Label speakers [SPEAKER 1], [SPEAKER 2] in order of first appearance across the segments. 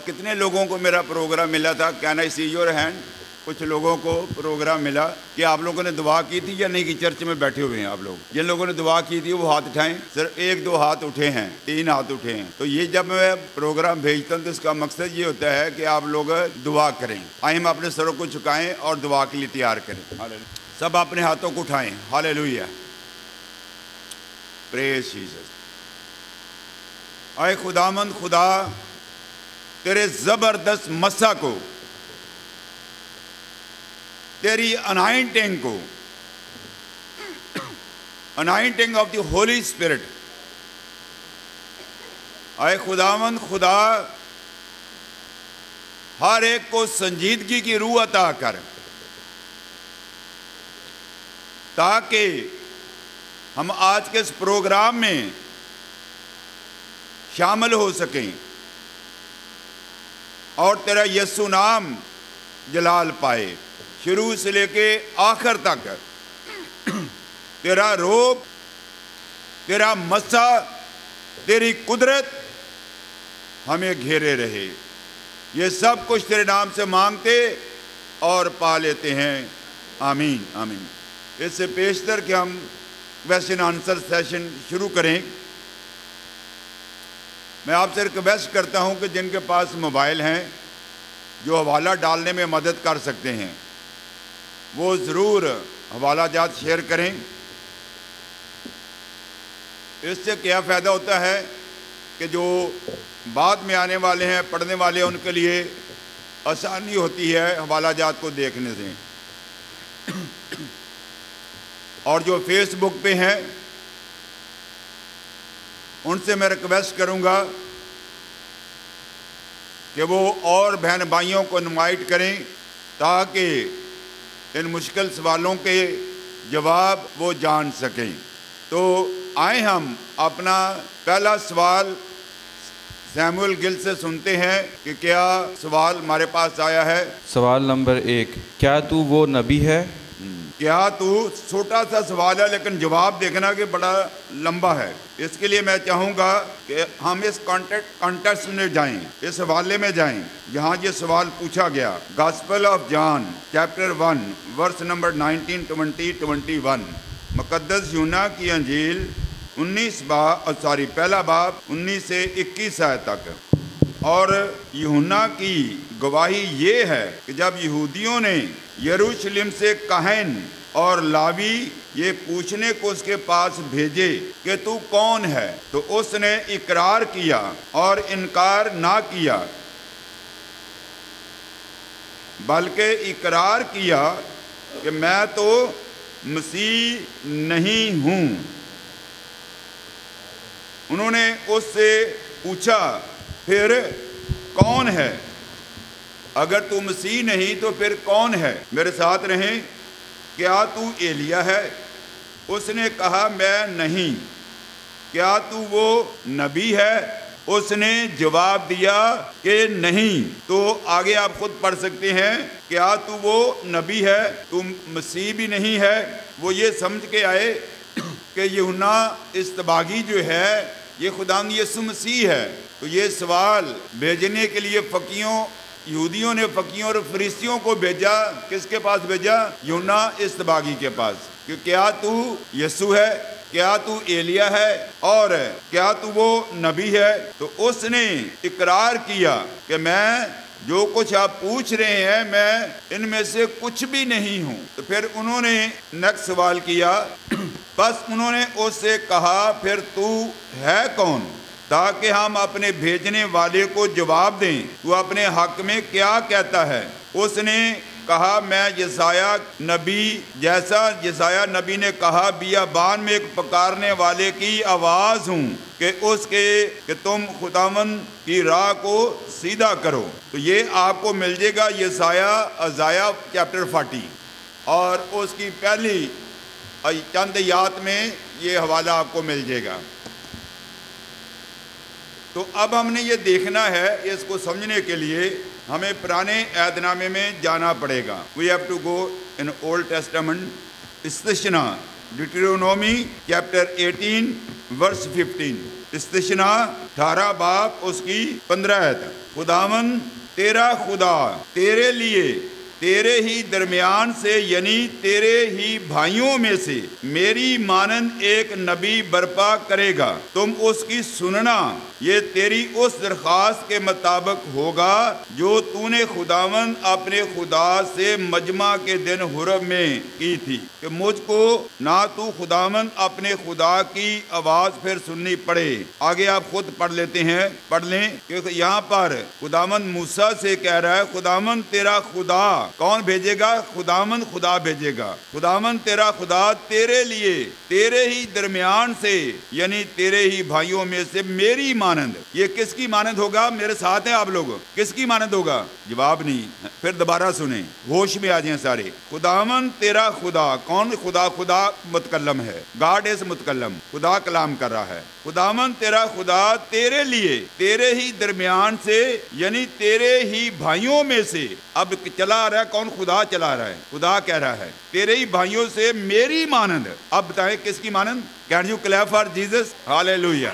[SPEAKER 1] कितने लोगों को मेरा प्रोग्राम मिला था? Can I see your hand? कुछ लोगों को प्रोग्राम मिला कि आप लोगों ने दुआ की थी या नहीं की? चर्च में बैठे हुए हैं आप लोग, जिन लोगों ने दुआ की थी वो हाथ उठाएं। सिर्फ 1-2 हाथ उठे हैं, 3 हाथ उठे हैं। तो ये जब मैं प्रोग्राम भेजता हूँ तो इसका मकसद ये होता है कि आप लोग दुआ करें। आइए हम अपने सरों को झुकाएं और दुआ के लिए तैयार करें। सब अपने हाथों को उठाएं। Hallelujah, praise Jesus. आए खुदामंद खुदा, तेरे जबरदस्त मसा को, तेरी अनाइंटिंग को, anointing of the holy spirit, आए खुदावंद खुदा, हर एक को संजीदगी की रूह अता कर, ताकि हम आज के इस प्रोग्राम में शामिल हो सकें और तेरा यीशु नाम जलाल पाए। शुरू से लेके आखिर तक तेरा रोब, तेरा मसा, तेरी कुदरत हमें घेरे रहे। ये सब कुछ तेरे नाम से मांगते और पा लेते हैं। आमीन आमीन। इससे पेशतर कि हम क्वेश्चन आंसर सेशन शुरू करें, मैं आपसे रिक्वेस्ट करता हूं कि जिनके पास मोबाइल हैं जो हवाला डालने में मदद कर सकते हैं वो ज़रूर हवाला जात शेयर करें। इससे क्या फ़ायदा होता है कि जो बाद में आने वाले हैं, पढ़ने वाले हैं, उनके लिए आसानी होती है हवाला जात को देखने से। और जो फेसबुक पे हैं उनसे मैं रिक्वेस्ट करूंगा कि वो और बहन भाइयों को इनवाइट करें ताकि इन मुश्किल सवालों के जवाब वो जान सकें। तो आए हम अपना पहला सवाल सैमुअल गिल से सुनते हैं कि क्या सवाल हमारे पास आया है। सवाल नंबर 1, क्या तू वो नबी है? क्या तू, छोटा सा सवाल है लेकिन जवाब देखना कि बड़ा लंबा है। इसके लिए मैं चाहूँगा कि हम इस कॉन्टेक्स्ट में जाएं, इस हवाले में जाएं जहाँ ये सवाल पूछा गया। Gospel of John chapter 1 verse number 19, 20, 21। मुकद्दस यूहन्ना की अंजील पहला बाब 19 से 21 आयत तक। और यूहन्ना की गवाही ये है कि जब यहूदियों ने यरूशलेम से काहन और लावी ये पूछने को उसके पास भेजे कि तू कौन है, तो उसने इकरार किया और इनकार ना किया, बल्कि इकरार किया कि मैं तो मसीह नहीं हूँ। उन्होंने उससे पूछा, फिर कौन है? अगर तू मसीह नहीं तो फिर कौन है? मेरे साथ रहें। क्या तू एलिया है? उसने कहा मैं नहीं। क्या तू वो नबी है? उसने जवाब दिया कि नहीं। तो आगे आप खुद पढ़ सकते हैं। क्या तू वो नबी है? तू मसीह भी नहीं है। वो ये समझ के आए कि यूहन्ना इस्तबागी जो है ये खुदावंद यीशु मसीह है। तो ये सवाल भेजने के लिए यहूदियों ने फकीयों और फरीसियों को भेजा। किसके पास भेजा? यूहन्ना इस्तबागी के पास। कि क्या तू यीशु है? क्या तू एलिया है? और क्या तू वो नबी है? तो उसने इकरार किया कि मैं जो कुछ आप पूछ रहे हैं मैं इनमें से कुछ भी नहीं हूँ। तो फिर उन्होंने नेक्स्ट सवाल किया। बस उन्होंने उससे कहा फिर तू है कौन, ताकि हम अपने भेजने वाले को जवाब दें, तू अपने हक में क्या कहता है। उसने कहा मैं यसाया नबी, जैसा यसाया नबी ने कहा, बियाबान में एक पुकारने वाले की आवाज़ हूँ कि तुम खुदावंद की राह को सीधा करो। तो ये आपको मिल जाएगा यसाया चैप्टर 40 और उसकी पहली चंद आयत में ये हवाला आपको मिल जाएगा। तो अब हमने ये देखना है, इसको समझने के लिए हमें पुराने ऐदनामे में जाना पड़ेगा। We have to go in old testament, specially deuteronomy chapter 18 verse 15, इस्तिशना 18 बाब उसकी 15 आयत। खुदावन तेरा खुदा तेरे लिए तेरे ही दरमियान से यानी तेरे ही भाइयों में से मेरी मानंद एक नबी बर्पा करेगा, तुम उसकी सुनना। ये तेरी उस दरख्वास्त के मुताबिक होगा जो तूने खुदावन अपने खुदा से मजमा के दिन हुरब में की थी कि मुझको ना तू खुदावन अपने खुदा की आवाज फिर सुननी पड़े। आगे आप खुद पढ़ लेते हैं, पढ़ लें, क्योंकि यहाँ पर खुदावन मूसा से कह रहा है खुदावन तेरा खुदा कौन भेजेगा? खुदावन खुदा भेजेगा। खुदावन तेरा खुदा तेरे लिए तेरे ही दरमियान से यानी तेरे ही भाइयों में से मेरी मानंद। ये किसकी मानंद होगा? मेरे साथ हैं आप लोग, किसकी मानंद होगा? जवाब नहीं, फिर दोबारा सुने, होश में आ जाए सारे। खुदावन तेरा खुदा कौन? खुदा, खुदा मुतकल्लम है, गॉड इज मुतकल्लम, खुदा कलाम कर रहा है। खुदावन तेरा खुदा तेरे लिए तेरे ही दरमियान से यानी तेरे ही भाइयों में से। अब चला आ रहा है, कौन? खुदा चला रहा है, खुदा कह रहा है तेरे ही भाइयों से मेरी मानंद। अब बताएं किसकी मानंद? Can you clap for Jesus? Hallelujah.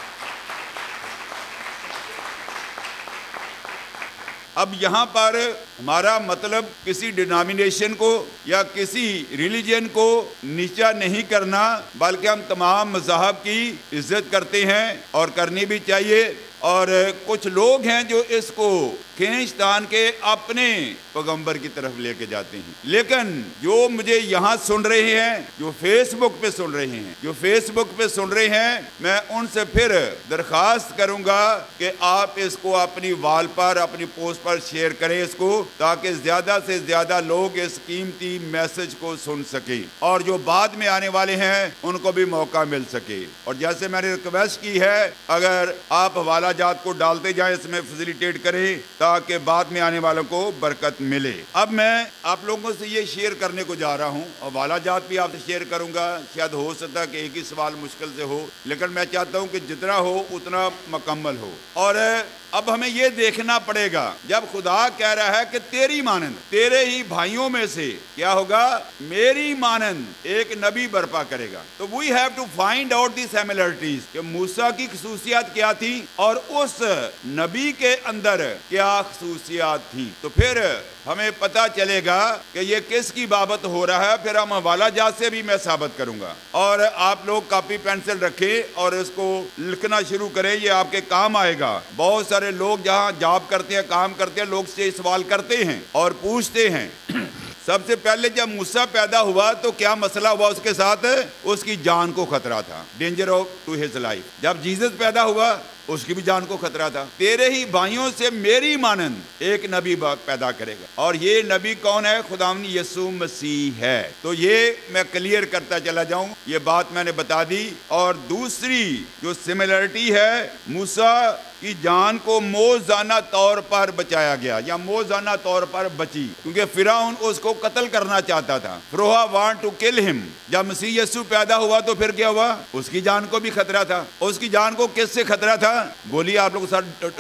[SPEAKER 1] अब यहाँ पर हमारा मतलब किसी डिनोमिनेशन को या किसी रिलीजन को नीचा नहीं करना, बल्कि हम तमाम मज़हब की इज्जत करते हैं और करनी भी चाहिए। और कुछ लोग हैं जो इसको खींचतान के अपने पैगंबर की तरफ लेके जाते हैं। लेकिन जो मुझे यहाँ सुन रहे हैं, जो फेसबुक पे सुन रहे हैं, जो फेसबुक पे सुन रहे हैं, मैं उनसे फिर दरखास्त करूंगा कि आप इसको अपनी वाल पर, अपनी पोस्ट पर शेयर करें इसको, ताकि ज्यादा से ज्यादा लोग इस कीमती मैसेज को सुन सके और जो बाद में आने वाले हैं उनको भी मौका मिल सके। और जैसे मैंने रिक्वेस्ट की है, अगर आप हवाला जात को डालते जाएं, इसमें फैसिलिटेट करें ताकि बाद में आने वालों को बरकत मिले। अब मैं आप लोगों से ये शेयर करने को जा रहा हूँ और वाला जात भी आपसे शेयर करूंगा। शायद हो सकता है कि एक ही सवाल मुश्किल से हो, लेकिन मैं चाहता हूँ कि जितना हो उतना मुकम्मल हो। और अब हमें यह देखना पड़ेगा, जब खुदा कह रहा है कि तेरी मानंद तेरे ही भाइयों में से क्या होगा? मेरी मानंद एक नबी बर्पा करेगा। तो we have to find out the similarities कि मूसा की खसूसियात क्या थी और उस नबी के अंदर क्या खसूसियात थी। तो फिर हमें पता चलेगा कि ये किसकी बाबत हो रहा है। फिर हम हवाला जात से भी मैं साबित करूंगा। और आप लोग कॉपी पेंसिल रखें और इसको लिखना शुरू करें, ये आपके काम आएगा। बहुत सारे लोग जहां जॉब करते हैं, काम करते हैं, लोग से सवाल करते हैं और पूछते हैं। सबसे पहले जब मूसा पैदा हुआ तो क्या मसला हुआ उसके साथ? उसकी जान को खतरा था, danger of to his life. जब जीसस पैदा हुआ उसकी भी जान को खतरा था। तेरे ही भाइयों से मेरी मानंद एक नबी पैदा करेगा। और ये नबी कौन है? खुदावंद यीशु मसीह है। तो ये मैं क्लियर करता चला जाऊं, ये बात मैंने बता दी। और दूसरी जो सिमिलरिटी है, मूसा की जान को मौज़ाना तौर पर बचाया गया या मौज़ाना तौर पर बची, क्योंकि फिरौन उसको कत्ल करना चाहता था। फिरौन वांट टू किल हिम। जब मसीह यीशु पैदा हुआ तो फिर क्या हुआ? उसकी जान को भी खतरा था। उसकी जान को किससे खतरा था? बोलिए आप लोग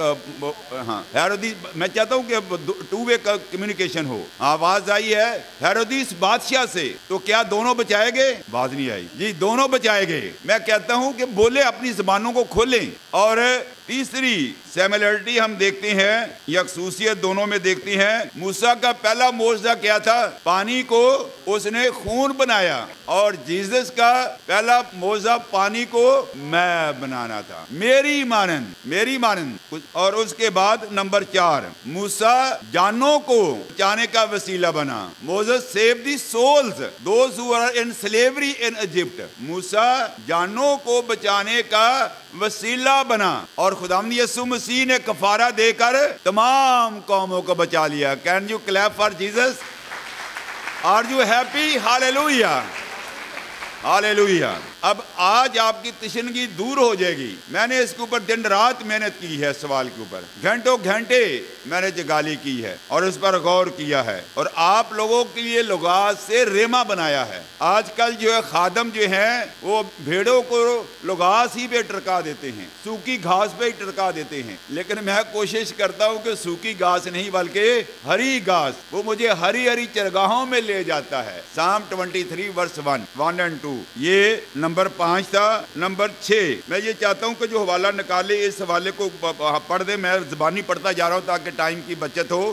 [SPEAKER 1] सर। हाँ, हेरोदिस, मैं चाहता हूँ कि टू वे का कम्युनिकेशन हो। आवाज आई है हेरोदिस बादशाह से, तो क्या दोनों बचाए गए? बात नहीं आई जी, दोनों बचाए गए। मैं कहता हूँ कि बोले, अपनी जुबानों को खोलें। और तीसरी सिमिलरिटी हम देखते हैं या खसूसियत दोनों में देखते हैं। मूसा का पहला मौजज़ा क्या था? पानी को उसने खून बनाया। और जीसस का पहला मौजज़ा पानी को मैं बनाना था, मेरी मानंद, मेरी मानंद। और उसके बाद नंबर 4, मूसा जानों को बचाने का वसीला बना। Moses save the souls those who are in slavery in Egypt. मूसा जानों को बचाने का वसीला बना और खुदावंद यीशु मसीह ने कफारा देकर तमाम कौमों को बचा लिया। Can you clap for Jesus? Are you happy? Hallelujah, hallelujah. अब आज आपकी तशनगी दूर हो जाएगी। मैंने इसके ऊपर दिन रात मेहनत की है, सवाल के ऊपर घंटों घंटे मैंने जगाली की है और इस पर गौर किया है और आप लोगों के लिए लुगात से रेमा बनाया है। आजकल जो है खादम जो है वो भेड़ों को लुगास ही पे टरका देते हैं, सूखी घास पे ही टरका देते हैं, लेकिन मैं कोशिश करता हूं कि सूखी घास नहीं बल्कि हरी घास, वो मुझे हरी हरी चरगाहों में ले जाता है। साम 23 वर्स 1 और 2, ये नंबर 5 था। नंबर 6 मैं ये चाहता हूँ कि जो हवाला निकाले इस हवाले को पढ़ दे। मैं ज़बानी पढ़ता जा रहा हूँ ताकि टाइम की बचत हो।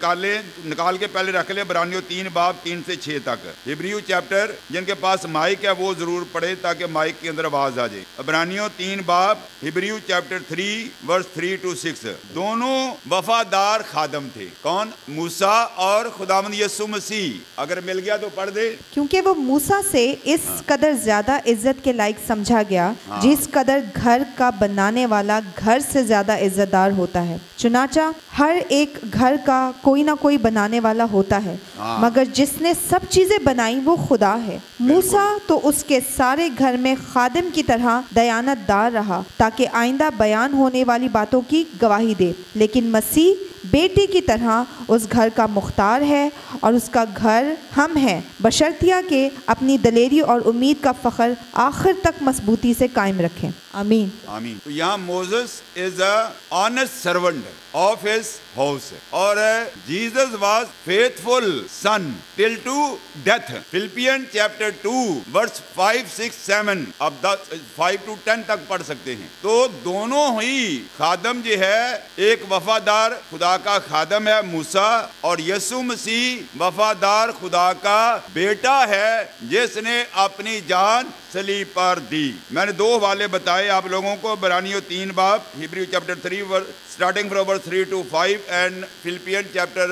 [SPEAKER 1] निकाल के पहले रख ले इब्रानियों 3 बाब 3 से 6 तक। हिब्रियू चैप्टर, जिनके पास माइक है वो जरूर पढ़े ताकि माइक के अंदर आवाज आ जाए। इब्रानियों 3 बाब, हिब्रियू चैप्टर 3 वर्स 3 to 6। दोनों वफादार खादम थे। कौन? मूसा और खुदावंद यीशु मसीह। अगर मिल गया तो पढ़ दे।
[SPEAKER 2] क्योंकि वो मूसा से इस कदर ज्यादा इज्जत के लायक समझा गया जिस कदर घर का बनाने वाला घर से ज्यादा इज्जतदार होता है। चुनाचा हर एक घर का कोई ना कोई बनाने वाला होता है, मगर जिसने सब चीजें बनाई वो खुदा है। मूसा तो उसके सारे घर में खादिम की तरह दयानतदार रहा ताकि आइंदा बयान होने वाली बातों की गवाही दे, लेकिन मसीह बेटे की तरह उस घर का मुख्तार है और उसका घर हम हैं, बशर्तिया के अपनी दलेरी और उम्मीद का फ़ख्र आखिर तक मजबूती से कायम रखें। आमीन
[SPEAKER 1] आमीन। तो यहाँ Moses is a honest servant of his house और Jesus was faithful son till to death. Philippian chapter 2 verse 5, 6, 7 अब 5 to 10 तक पढ़ सकते हैं। तो दोनों ही खादम जो है, एक वफादार खुदा का खादम है मूसा और यीशु मसीह वफादार खुदा का बेटा है जिसने अपनी जान सलीब पर दी। मैंने 2 हवाले बताए आप लोगों को, इब्रानियों 3 बाब, Hebrew chapter 3 starting from verse 3 to 5 and Philippian chapter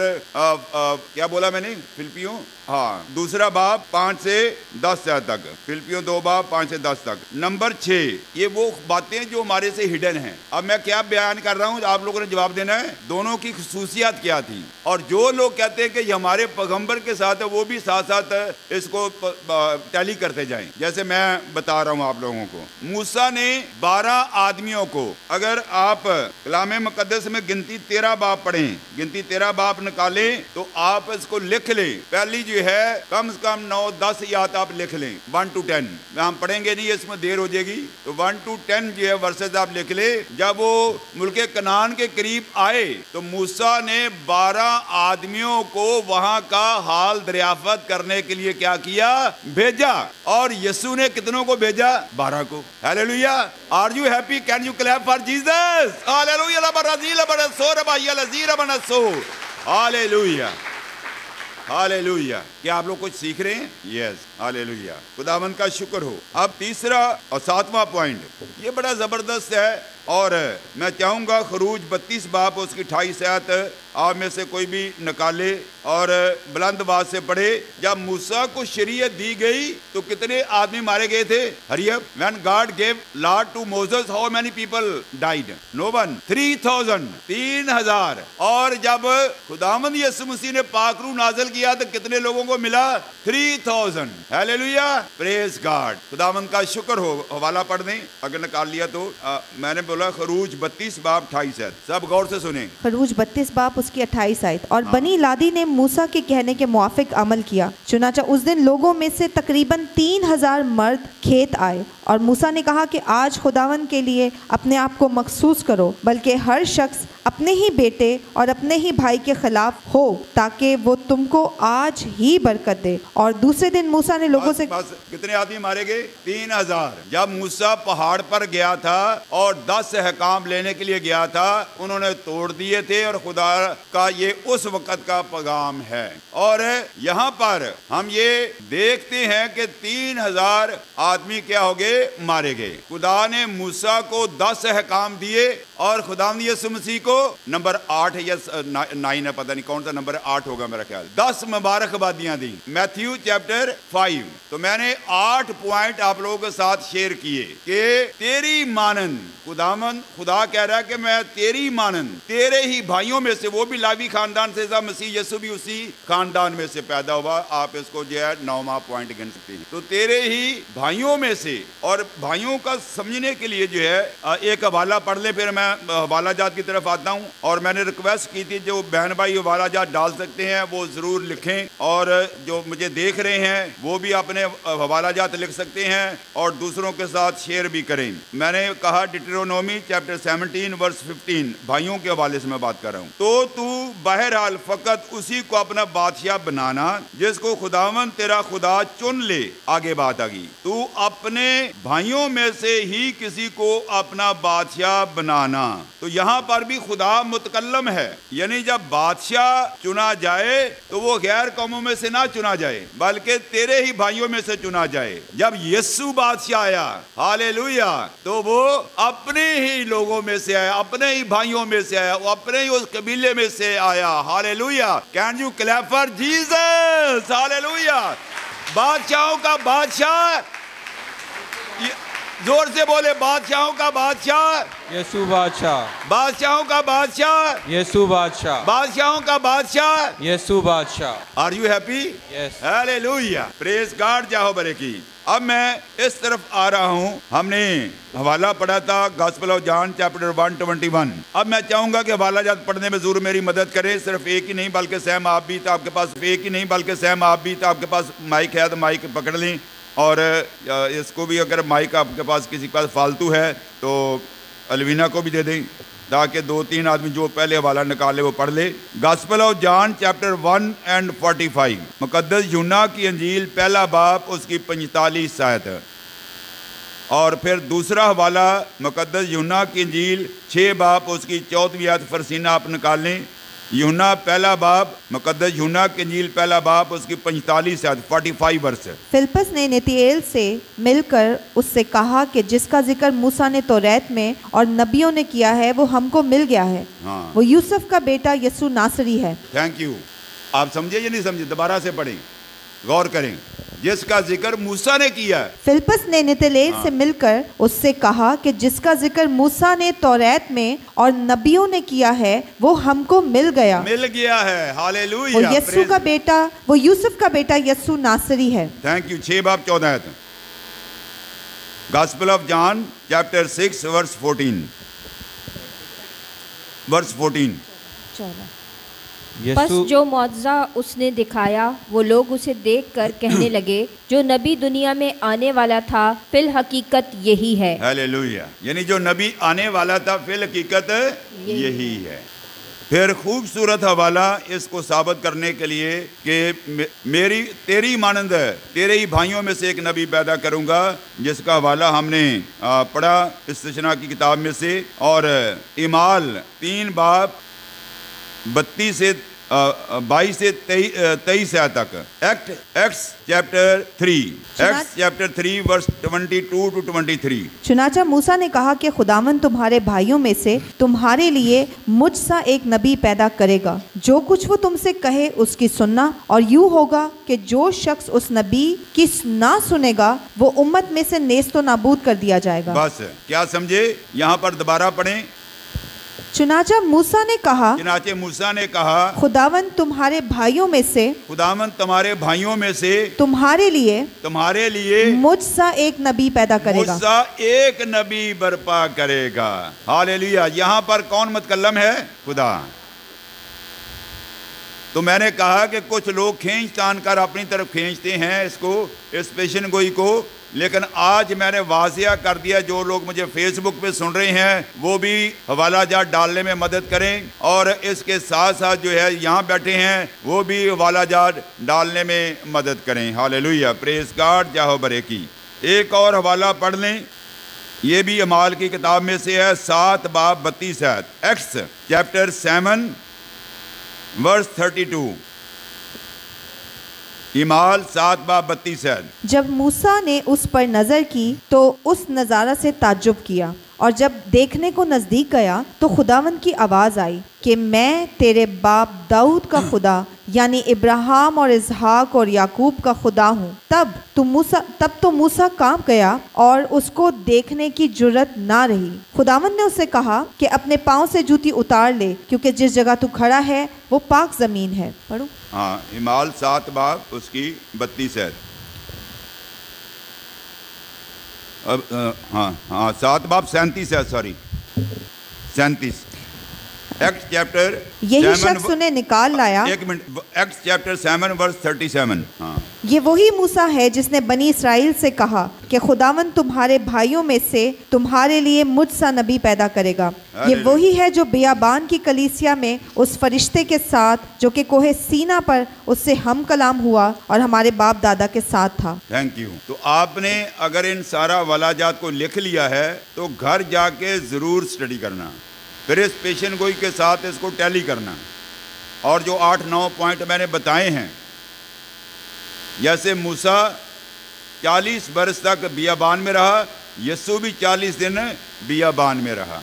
[SPEAKER 1] क्या बोला मैंने? फिलिपियों, हाँ, दूसरा बाब 5 से 10 तक। फिलिपियों 2 बाब 5 से 10 तक। नंबर 6 ये वो बातें जो हमारे से हिडन हैं। अब मैं क्या बयान कर रहा हूँ, आप लोगों ने जवाब देना है। दोनों की खुसूसियात क्या थी और जो लोग कहते हैं कि हमारे पैगंबर के साथ है वो भी साथ साथ इसको टैली करते जाएं। जैसे मैं बता रहा हूँ आप लोगों को, मूसा ने 12 आदमियों को, अगर आप कलाम मुकद्दस में गिनती 13 बाब पढ़ें, गिनती 13 बाब निकालें तो आप इसको लिख लें। पहली जो है कम से कम 9-10 याद आप लिख लें, 1 to 10। हम पढ़ेंगे नहीं, इसमें देर हो जाएगी। तो 1 to 10 जो है वर्सेस आप लिख ले। जब वो मुल्के कनान के करीब आए तो मूसा ने 12 आदमियों को वहां का हाल दरियाफत करने के लिए क्या किया? भेजा। और यीशु ने कितनों को भेजा? 12 को। Hallelujah. Are you happy? Can you clap for Jesus? Hallelujah. Hallelujah hallelujah. क्या आप लोग कुछ सीख रहे हैं? यस, हालेलुया, खुदावंद का शुक्र हो। अब तीसरा और 7वां पॉइंट, ये बड़ा जबरदस्त है और मैं चाहूंगा खरूज 32 बाब उसकी 28 आयत आप में से कोई भी निकाले और बुलंद आवाज से पढ़े। जब मूसा को शरीयत दी गई तो कितने आदमी मारे गए थे? Hurry up. When God give law to Moses how many people died? No one. 3000। और जब खुदावंद यीशु मसीह ने पाकरू नाज़िल किया तो कितने लोगों को मिला? 3000। हालेलुया, प्रेज गॉड, खुदावंद का शुक्र हो। हवाला पढ़ दें अगर निकाल लिया तो। मैंने बोला खरूज 32 बाब 28 आयत, सब गौर से सुने।
[SPEAKER 2] खरूज 32 बाब उसकी 28 आयत। और बनी लादी ने मूसा के कहने के मुआफिक अमल किया, चुनाचा उस दिन लोगों में से तकरीबन 3000 मर्द खेत आए और मूसा ने कहा कि आज खुदावन के लिए अपने आप को मखसूस करो, बल्कि हर शख्स अपने ही बेटे और अपने ही भाई के खिलाफ हो, ताकि वो तुमको आज ही बरकत दे। और दूसरे दिन मूसा ने लोगों से
[SPEAKER 1] कितने आदमी मारे गए? 3000। जब मूसा पहाड़ पर गया था और 10 अहकाम लेने के लिए गया था, उन्होंने तोड़ दिए थे और खुदा का ये उस वक़्त का पैगाम है। और यहाँ पर हम ये देखते हैं कि 3000 आदमी क्या हो गए? मारे गए। खुदा ने मूसा को 10 अहकाम दिए और खुदावंद यीशु मसीह को नंबर 8 या 9 है, पता नहीं कौन सा नंबर है, 8 होगा मेरा ख्याल, 10 मुबारकबादियां दी, मैथ्यू चैप्टर 5। तो मैंने 8 पॉइंट आप लोगों के साथ शेयर किए कि तेरी मानन, खुदा कह रहा है कि मैं तेरी मानन, तेरे ही भाइयों में से, वो भी लावी खानदान से, मसीह यीशु भी उसी खानदान में से पैदा हुआ। आप इसको जो है 9वां पॉइंट गिन सकते हैं। तो तेरे ही भाइयों में से, और भाइयों का समझने के लिए जो है एक हवाला पढ़ ले, फिर मैं हवाला जात की तरफ आता हूं। और मैंने रिक्वेस्ट की थी जो बहन भाई हवाला जात डाल सकते हैं वो जरूर लिखें, और जो मुझे देख रहे हैं वो भी अपने हवाला जात लिख सकते हैं और दूसरों के साथ शेयर भी करें। मैंने कहा डिट्रोनोमी चैप्टर 17 वर्स 15, भाइयों के हवाले से मैं बात कर रहा हूं। तो तू बहरहाल फकत उसी को अपना बादशाह बनाना जिसको खुदावन तेरा खुदा चुन ले। आगे बात आ गई, तू अपने भाइयों में से ही किसी को अपना बादशाह बनाना। तो यहां पर भी खुदा मुतकल्लम है, यानी जब बादशाह चुना जाए तो वो गैर कौमों में से ना चुना जाए बल्कि तेरे ही भाइयों में से चुना जाए। जब यीशु बादशाह आया, हालेलुया, तो वो अपने ही लोगों में से आया, अपने ही भाइयों में से आया, वो अपने ही उस कबीले में से आया। Hallelujah, can you clap for Jesus? Hallelujah, बादशाहों का बादशाह, जोर से बोले, बादशाहों का बादशाह
[SPEAKER 3] यीशु बादशाह,
[SPEAKER 1] बादशाहों का बादशाह
[SPEAKER 3] यीशु बादशाह,
[SPEAKER 1] बादशाहों का बादशाह
[SPEAKER 3] यीशु बादशाह।
[SPEAKER 1] Are you happy?
[SPEAKER 3] Yes,
[SPEAKER 1] hallelujah, praise God, जाहो बरेकी। अब मैं इस तरफ आ रहा हूं। हमने हवाला पढ़ा था गॉस्पेल ऑफ जॉन चैप्टर 121। अब मैं चाहूंगा कि हवाला जात पढ़ने में जरूर मेरी मदद करें। सिर्फ एक ही नहीं बल्कि सैम आप भी, तो आपके पास एक ही नहीं बल्कि सैम आप भी, तो आपके पास माइक है तो माइक पकड़ लें, और इसको भी अगर माइक आपके पास किसी के पास फालतू है तो अलवीना को भी दे दें, ताकि 2-3 आदमी जो पहले हवाला निकाले वो पढ़ ले। Gospel of John chapter 1 and 45, मुकद्दस यूहन्ना की अंजील पहला बाब उसकी 45 आयत, और फिर दूसरा हवाला मुकद्दस यूहन्ना की अंजील 6 बाब उसकी 14वीं आयत। फरसीना आप निकाल लें, यूहन्ना पहला बाब, मुकद्दस यूहन्ना की अंजील पहला बाब उसकी 45 आयत, 45 वर्ष।
[SPEAKER 2] फिलिप्पस ने नतनएल से मिलकर उससे कहा कि जिसका जिक्र मूसा ने तौरात में और नबियों ने किया है वो हमको मिल गया है।
[SPEAKER 1] हाँ।
[SPEAKER 2] वो यूसुफ का बेटा यीशु नासरी है।
[SPEAKER 1] Thank you. आप समझे या नहीं समझे? दोबारा से पढ़ें, गौर करें। जिसका जिक्र मूसा ने किया है।
[SPEAKER 2] फिलिप्पस ने नतनएल से मिलकर उससे कहा कि जिसका जिक्र मूसा ने तौरात में और नबियों ने किया है वो हमको मिल गया
[SPEAKER 1] है। हालेलुया,
[SPEAKER 2] वो यीशु का बेटा, वो यूसुफ का बेटा यीशु नासरी है।
[SPEAKER 1] Thank you. 6 बाब 14 आयत, gospel of John chapter 6 verse 14, verse 14।
[SPEAKER 4] बस जो मौजज़ा उसने दिखाया वो लोग उसे देखकर कहने लगे जो नबी दुनिया में आने वाला था फिल हकीकत यही है।
[SPEAKER 1] हालेलुया, यानी जो नबी आने वाला था फिल हकीकत यही है। फिर खूबसूरत हवाला इसको साबित करने के लिए कि मेरी तेरी मानंद तेरे ही भाइयों में से एक नबी पैदा करूंगा, जिसका हवाला हमने पढ़ा इस्तिशना की किताब में से, और इमाल 3 बाब 32 से 22 से 23 तक। Acts chapter 3 verse 22 to 23।
[SPEAKER 2] चुनाचा मूसा ने कहा कि खुदावन तुम्हारे भाइयों में से तुम्हारे लिए मुझ सा एक नबी पैदा करेगा, जो कुछ वो तुमसे कहे उसकी सुनना, और यूं होगा कि जो शख्स उस नबी की ना सुनेगा वो उम्मत में से नेस्तो नाबूद कर दिया जाएगा।
[SPEAKER 1] बस क्या समझे? यहाँ पर दोबारा पढ़ें।
[SPEAKER 2] चुनाचा मूसा ने कहा खुदावन तुम्हारे भाइयों में से,
[SPEAKER 1] खुदावन तुम्हारे भाइयों में से
[SPEAKER 2] तुम्हारे लिए मुझ सा एक नबी पैदा करेगा,
[SPEAKER 1] मुझ सा एक नबी बर्पा करेगा। हालेलुया। यहाँ पर कौन मुतकल्लम है? खुदा। तो मैंने कहा कि कुछ लोग खींच तान कर अपनी तरफ खींचते हैं इसको, इस पेशन गोई को, लेकिन आज मैंने वाजिया कर दिया जो लोग मुझे फेसबुक पे सुन रहे हैं वो भी हवाला जात डालने में मदद करें, और इसके साथ साथ जो है यहाँ बैठे हैं वो भी हवाला जात डालने में मदद करें। हालेलुया, प्रेज गॉड, जाहो बरेकी। एक और हवाला पढ़ लें, ये भी अमाल की किताब में से है, 7 बाब 32 आयत। Acts chapter 7 verse 32। इमाल 7:32 है।
[SPEAKER 2] जब मूसा ने उस पर नजर की तो उस नज़ारा से ताज्जुब किया, और जब देखने को नज़दीक गया तो खुदावंद की आवाज़ आई कि मैं तेरे बाप दाऊद का खुदा यानी इब्राहिम और इसहाक और याकूब का खुदा हूँ। तब तो मूसा कांप गया और उसको देखने की जुर्रत ना रही। खुदावंद ने उससे कहा कि अपने पाँव से जूती उतार ले, क्योंकि जिस जगह तू खड़ा है वो पाक ज़मीन है। पढ़ो।
[SPEAKER 1] हाँ, इमाल 7:32 है। अब हाँ 7:37 है, सॉरी 37। एक्ट चैप्टर
[SPEAKER 2] यही शख्स उन्हें निकाल लाया।
[SPEAKER 1] एक मिनट, एक्ट चैप्टर 7:37। हाँ,
[SPEAKER 2] ये वही मूसा है जिसने बनी इसराइल से कहा कि खुदावंद तुम्हारे भाइयों में से तुम्हारे लिए मुझसा नबी पैदा करेगा। ये वही है जो बियाबान की कलीसिया में उस फरिश्ते के साथ जो कि कोहे सीना पर उससे हम कलाम हुआ और हमारे बाप दादा के साथ था।
[SPEAKER 1] Thank you. तो आपने अगर इन सारा वलाजात को लिख लिया है तो घर जाके ज़रूर स्टडी करना, फिर इस पेशन गोई के साथ इसको टैली करना, और जो 8-9 पॉइंट मैंने बताए हैं, जैसे मूसा 40 बरस तक बियाबान में रहा, यीशु भी 40 दिन बियाबान में रहा।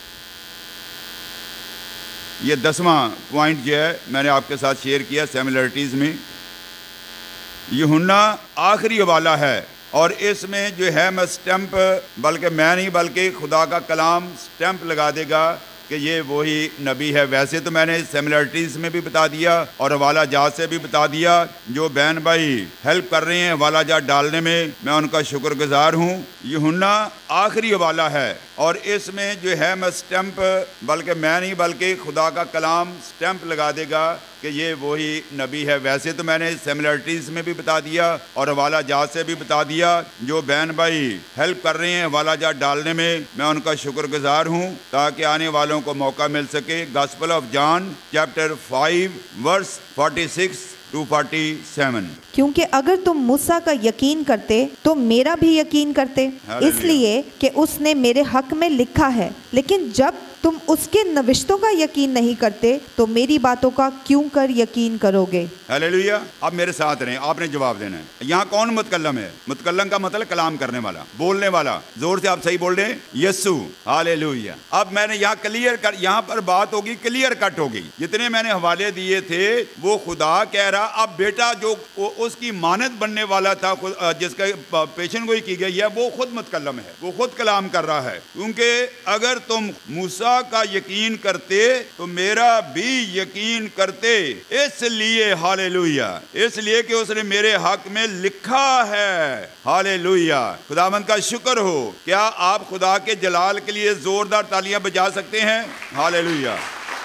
[SPEAKER 1] ये 10वां पॉइंट जो है मैंने आपके साथ शेयर किया सिमिलरिटीज़ में। यूहन्ना आखिरी हवाला है, और इसमें जो है मैं स्टैंप, बल्कि मैं नहीं बल्कि खुदा का कलाम स्टैंप लगा देगा कि ये वही नबी है। वैसे तो मैंने सिमिलरिटीज़ में भी बता दिया और हवाला जात से भी बता दिया। जो बहन भाई हेल्प कर रहे हैं हवाला जात डालने में, मैं उनका शुक्रगुजार हूँ। यूहन्ना आखिरी हवाला है, और इसमें जो है मैं स्टैंप, बल्कि मैं नहीं बल्कि खुदा का कलाम स्टैंप लगा देगा कि ये वही नबी है। वैसे तो मैंने सिमिलरिटीज़ में भी बता दिया और हवाला जात से भी बता दिया। जो बहन भाई हेल्प कर रहे हैं हवाला जात डालने में, मैं उनका शुक्रगुजार हूँ, ताकि आने वालों को मौका मिल सके। Gospel of John chapter 5 verse 46 to 47।
[SPEAKER 2] क्योंकि अगर तुम मूसा का यकीन करते तो मेरा भी यकीन करते, इसलिए कि उसने मेरे हक में लिखा है। लेकिन जब तुम उसके नविश्तों का यकीन नहीं करते तो मेरी बातों का क्यों कर यकीन करोगे।
[SPEAKER 1] हालेलुया। अब मेरे साथ रहें, आपने जवाब देना है। यहाँ कौन मुतकल्लम है? मुतकल्लम का मतलब कलाम करने वाला, बोलने वाला। जोर से आप सही बोल रहे हैं, यीशु। हालेलुया। अब मैंने यहाँ यहाँ पर बात होगी, क्लियर कट होगी। जितने मैंने हवाले दिए थे वो खुदा कह रहा, अब बेटा जो उसकी मानद बनने वाला था, जिसका पेशन गोई की गई है, वो खुद मुतकल्लम है, वो खुद कलाम कर रहा है। क्योंकि अगर तुम मूसा का यकीन करते तो मेरा भी यकीन करते, इसलिए हालेलुया, इसलिए कि उसने मेरे हक में लिखा है। हालेलुया। खुदावंद का शुक्र हो। क्या आप खुदा के जलाल के लिए जोरदार तालियां बजा सकते हैं? Hallelujah.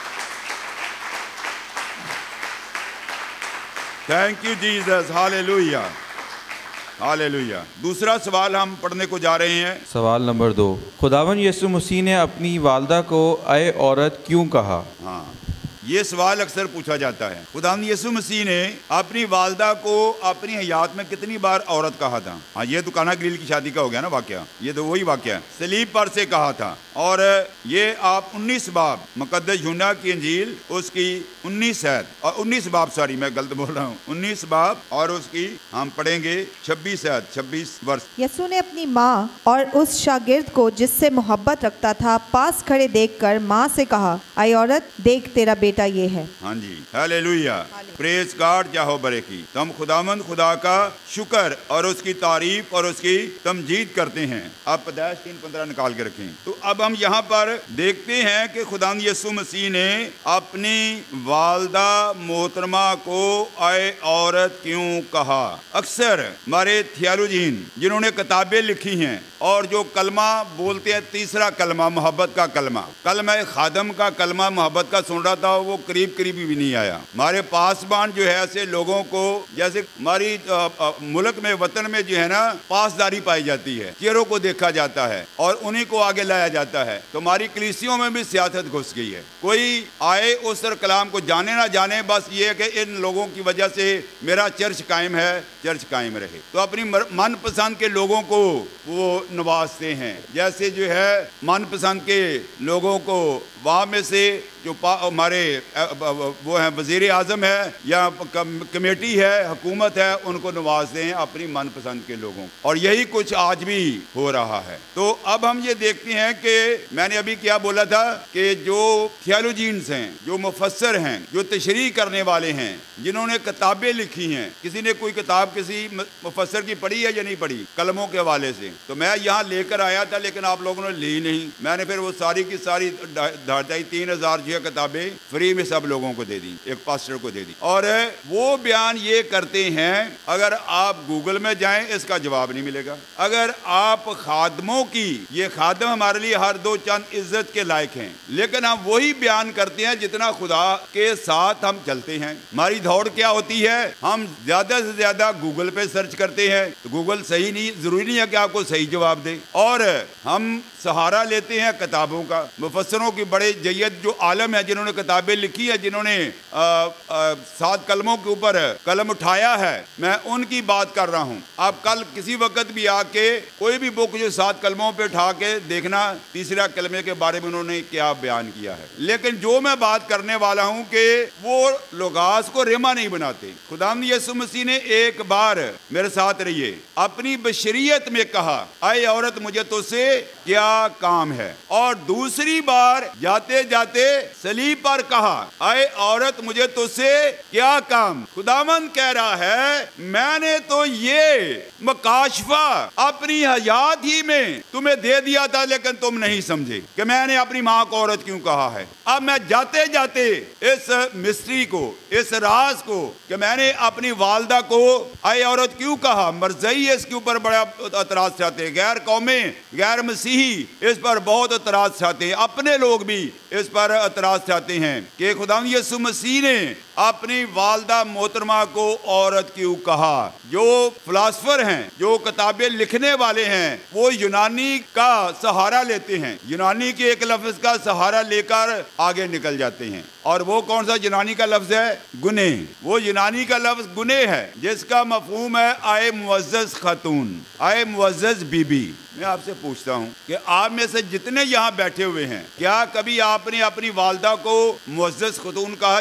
[SPEAKER 1] Thank you Jesus. Hallelujah, hallelujah. दूसरा सवाल हम पढ़ने को जा रहे हैं।
[SPEAKER 3] सवाल नंबर 2, खुदावन यीशु मसीह ने अपनी वालदा को ऐ औरत क्यों कहा?
[SPEAKER 1] हाँ, ये सवाल अक्सर पूछा जाता है। खुदावंद यीशु मसीह ने अपनी वालदा को अपनी हयात में कितनी बार औरत कहा था? हाँ, ये तो काना गलील की शादी का हो गया ना वाकया, ये तो वही वाकया है। सलीब पर से कहा था, और ये आप 19 बाब मुकद्दस यूहन्ना की इंजील उसकी 19 है, और 19 बाब, सॉरी मैं गलत बोल रहा हूँ, 19 बाब और उसकी हम पढ़ेंगे 26 वर्ष।
[SPEAKER 2] यीशु ने अपनी माँ और उस शागिर्द को जिससे मोहब्बत रखता था पास खड़े देखकर माँ से कहा, आई औरत, देख तेरा बेटा ये है।
[SPEAKER 1] हाँ जी, हालेलुया। प्रेज गॉड, जाहो बरेकी। तो हम खुदावंद खुदा का शुक्र और उसकी तारीफ और उसकी तमजीद करते हैं। आप पैदाइश 3:15 निकाल के रखें। तो अब हम यहाँ पर देखते हैं कि खुदावंद यीशु मसीह ने अपनी वालदा मोहतरमा को ऐ औरत क्यों कहा। अक्सर हमारे थियोलॉजियन जिन्होंने किताबें लिखी हैं और जो कलमा बोलते हैं, तीसरा कलमा मोहब्बत का कलमा, कल मैं खादम का कलमा मोहब्बत का सुन रहा था, वो करीब भी नहीं आया। हमारे पासबान जो है ऐसे लोगों को, जैसे हमारी मुल्क में वतन में जो है ना पासदारी पाई जाती है, चेहरों को देखा जाता है और उन्हीं को आगे लाया जाता है। तो हमारी कलीसियों में भी सियासत घुस गई है। कोई आए उस कलाम को जाने ना जाने, बस ये है कि इन लोगों की वजह से मेरा चर्च कायम है, चर्च कायम रहे। तो अपनी मनपसंद के लोगों को वो नवाजते हैं। जैसे जो है मनपसंद के लोगों को वहाँ में से जो हमारे वो हैं वज़ीर आज़म है या कमेटी है, हुकूमत है, उनको नवाज दें अपनी मनपसंद के लोगों। और यही कुछ आज भी हो रहा है। तो अब हम ये देखते हैं कि मैंने अभी क्या बोला था कि जो थियोलॉजियंस हैं, जो मुफस्सर हैं, जो तशरीह करने वाले हैं, जिन्होंने किताबें लिखी हैं, किसी ने कोई किताब किसी मुफस्सर की पढ़ी है या नहीं पढ़ी कलमों के हवाले से, तो मैं यहाँ लेकर आया था लेकिन आप लोगों ने ली नहीं। मैंने फिर वो सारी की सारी 3,000 जो किताबें फ्री में सब लोगों को दे दी, एक पास्टर को दे दी। और वो बयान ये करते हैं, अगर आप गूगल में जाएं इसका जवाब नहीं मिलेगा। अगर आप खादमों की, ये खादम हमारे लिए हर दो चंद इज्जत के लायक हैं, लेकिन हम वही बयान करते हैं जितना खुदा के साथ हम चलते हैं। हमारी दौड़ क्या होती है, हम ज्यादा से ज्यादा गूगल पे सर्च करते हैं, तो गूगल सही नहीं, जरूरी नहीं है कि आपको सही जवाब दे। और हम सहारा लेते हैं किताबों का, मुफस्सरों की बड़े जय्यद जो आलम है, जिन्होंने किताबें लिखी है, जिन्होंने 7 कलमों के ऊपर कलम उठाया है, मैं उनकी बात कर रहा हूँ। आप कल किसी वक्त भी आके कोई भी बुक जो 7 कलमों पे उठा के देखना, तीसरा कलमे के बारे में उन्होंने क्या बयान किया है। लेकिन जो मैं बात करने वाला हूँ कि वो लोगास को रेमा नहीं बनाते। खुदावंद यीशु मसीह ने एक बार, मेरे साथ रहिए, अपनी बशरियत में कहा, ऐ औरत मुझे तुझसे क्या काम है। और दूसरी बार जाते जाते सलीब पर कहा, ऐ औरत मुझे तुझसे क्या काम। खुदावंद कह रहा है, मैंने तो ये मकाशफा अपनी हयात ही में तुम्हें दे दिया था, लेकिन तुम नहीं समझे कि मैंने अपनी माँ को औरत क्यों कहा है। अब मैं जाते जाते इस मिस्ट्री को, इस राज को, कि मैंने अपनी वालदा को ऐ औरत क्यों कहा, मरज़ई इसके ऊपर बड़ा एतराज चाहते हैं, गैर कौमें, गैर मसीही इस पर बहुत एतराज चाहते हैं, अपने लोग भी इस पर एतराज चाहते हैं कि खुदावंद यीशु मसीह ने अपनी वालदा मोहतरमा को औरत क्यों कहा। जो फिलासफर हैं, जो किताबें लिखने वाले हैं, वो यूनानी का सहारा लेते हैं, यूनानी के एक लफ्ज का सहारा लेकर आगे निकल जाते हैं। और वो कौन सा यूनानी का लफ्ज है, गुने। वो यूनानी का लफ्ज गुने है, जिसका मफहूम है आए मुअज़्ज़ज़ खातून, आए मुअज़्ज़ज़ बीबी। मैं आपसे पूछता हूँ कि आप में से जितने यहाँ बैठे हुए हैं, क्या कभी आपने अपनी वालदा को मुअज़्ज़ज़ खातून कहा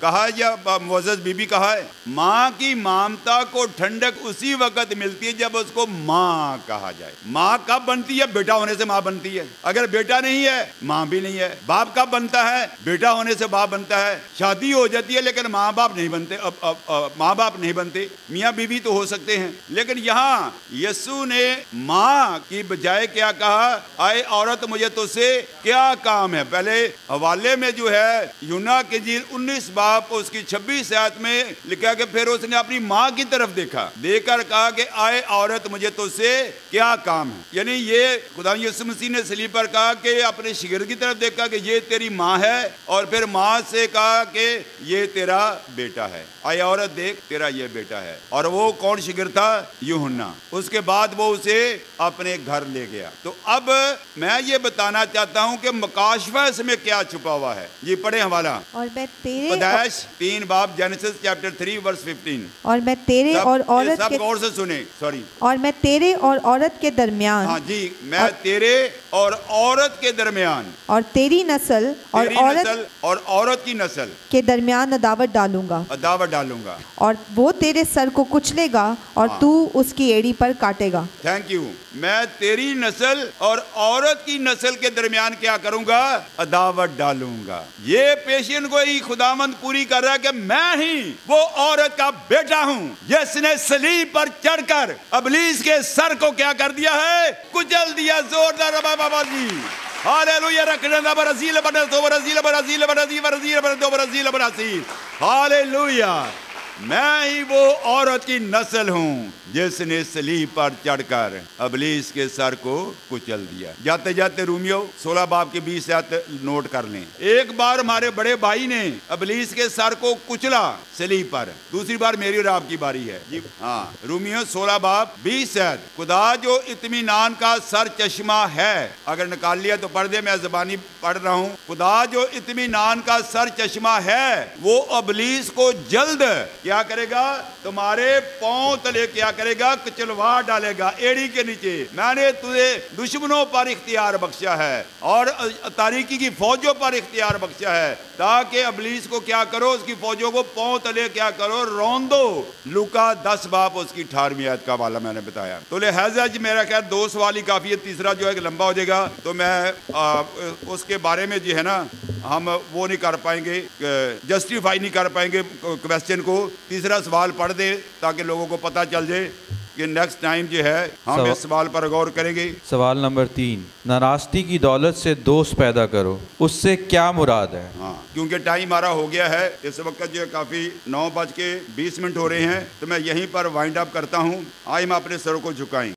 [SPEAKER 1] या मुअज़्ज़ज़ बीबी कहा है? माँ की ममता को ठंडक उसी वक्त मिलती है जब उसको माँ कहा जाए। माँ कब बनती है? बेटा होने से माँ बनती है। अगर बेटा नहीं है, माँ भी नहीं है। बाप कब बनता है? बेटा होने से बाप बनता है। शादी हो जाती है लेकिन माँ बाप नहीं बनते। माँ बाप नहीं बनते, मियाँ बीवी तो हो सकते हैं। लेकिन यहाँ यीशु ने माँ की बजाय क्या कहा, आए औरत मुझे तुझसे क्या काम है। पहले हवाले में जो है यूना की इंजील 19 बाब उसकी 26 आयत में लिखा कि फिर उसने अपनी माँ की तरफ देखा, देखकर कहा कि आए औरत मुझे तुझसे क्या काम है। यानी ये खुदा यीशु मसीह ने सलीब पर कहा कि अपने शिगिर्द की तरफ देखा कि ये तेरी माँ है, और फिर माँ से कहा कि ये तेरा बेटा है। आए औरत देख, तेरा ये बेटा है। और वो कौन शिगिर्द था? यूहन्ना। उसके बाद वो उसे अपने घर ले गया। तो अब मैं ये बताना चाहता हूँ कि मकाशफा इसमें क्या छुपा हुआ है। ये पढ़े हवाला,
[SPEAKER 2] और मैं तेरे
[SPEAKER 1] पैदाइश 3 बाब, जेनेसिस चैप्टर 3 वर्स 15।
[SPEAKER 2] और मैं तेरे और औरत
[SPEAKER 1] सब
[SPEAKER 2] के,
[SPEAKER 1] गौर से सुने, सॉरी,
[SPEAKER 2] और मैं तेरे और औरत के दरमियान,
[SPEAKER 1] हाँ जी, मैं तेरे और औरत के दरमियान,
[SPEAKER 2] और तेरी नस्ल और
[SPEAKER 1] औरत की नस्ल
[SPEAKER 2] के दरमियान अदावत डालूंगा,
[SPEAKER 1] अदावत डालूंगा,
[SPEAKER 2] और वो तेरे सर को कुचलेगा और तू उसकी एड़ी पर काटेगा।
[SPEAKER 1] Thank you. मैं तेरी नस्ल और औरत की नस्ल के दरमियान क्या करूंगा? अदावत डालूंगा। ये पेशियन को ही खुदावंद पूरी कर रहा है कि मैं ही वो औरत का बेटा हूं जिसने सलीब पर चढ़कर इब्लीस के सर को क्या कर दिया है? कुचल दिया। जोरदार बाबा जी, हालेलुया। रखना ब्राजील बना तो ब्राजील ब्राजील ब्राजील ब्राजील बना तो ब्राजील ब्राजील, हालेलुया। मैं ही वो औरत की नस्ल हूं जिसने सलीब पर चढ़कर इब्लीस के सर को कुचल दिया। जाते जाते रोमियो 16 बाब के 20 आयत नोट कर लें। एक बार हमारे बड़े भाई ने इब्लीस के सर को कुचला सलीब पर, दूसरी बार मेरी और आपकी बारी है जी। हाँ, रोमियो 16 बाब 20 आयत। खुदा जो इत्मीनान का सर चश्मा है, अगर निकाल लिया तो पढ़ दे, मैं ज़बानी पढ़ रहा हूँ। खुदा जो इत्मीनान का सर चश्मा है वो इब्लीस को जल्द क्या करेगा? तुम्हारे पांव तले क्या करेगा? कुचलवा डालेगा एड़ी के नीचे। मैंने तुझे दुश्मनों पर इख्तियार बख्शा है और तारीकी की फौजों पर इख्तियार बख्शा है, ताकि इब्लीस को क्या करो? उसकी फौजों को पांव तले क्या करो? रौंद दो। लूका 10 बाब उसकी 18वीं आयत का वाला मैंने बताया। तो लिहाजा जी मेरा ख्याल 2 सवाल ही काफी है, तीसरा जो है लंबा हो जाएगा, तो मैं उसके बारे में जो है ना हम वो नहीं कर पाएंगे, जस्टिफाई नहीं कर पाएंगे क्वेश्चन को। तीसरा सवाल पढ़ दे ताकि लोगों को पता चल जाए कि नेक्स्ट टाइम जो है हम इस सवाल पर गौर करेंगे।
[SPEAKER 3] सवाल नंबर 3, नाराज़गी की दौलत से दोस्त पैदा करो, उससे क्या मुराद है?
[SPEAKER 1] हाँ, क्योंकि टाइम हमारा हो गया है, इस वक्त जो है काफ़ी 9:20 हो रहे हैं, तो मैं यहीं पर वाइंड अप करता हूँ। आइए हम अपने सरों को झुकाएं।